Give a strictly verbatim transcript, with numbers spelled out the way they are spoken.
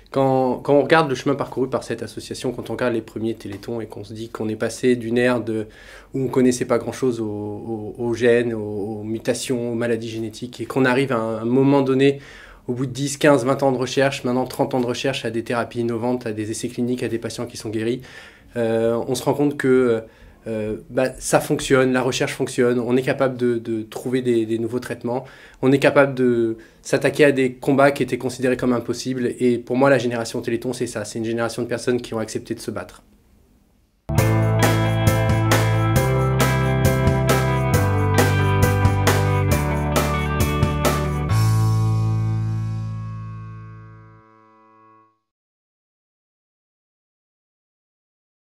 Quand, quand on regarde le chemin parcouru par cette association, quand on regarde les premiers Téléthons et qu'on se dit qu'on est passé d'une ère de, où on ne connaissait pas grand-chose aux, aux, aux gènes, aux, aux mutations, aux maladies génétiques, et qu'on arrive à un, un moment donné, au bout de dix, quinze, vingt ans de recherche, maintenant trente ans de recherche, à des thérapies innovantes, à des essais cliniques, à des patients qui sont guéris, euh, on se rend compte que euh, bah, ça fonctionne, la recherche fonctionne, on est capable de, de trouver des, des nouveaux traitements, on est capable de s'attaquer à des combats qui étaient considérés comme impossibles. Et pour moi, la génération Téléthon, c'est ça, c'est une génération de personnes qui ont accepté de se battre.